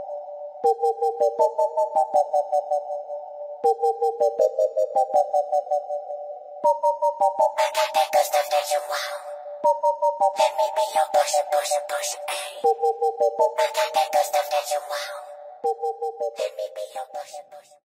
got that good stuff that you want. Let me be your pusher, pusher, pusher, ayy. I got that good stuff that you want. Let me be your pusher, pusher.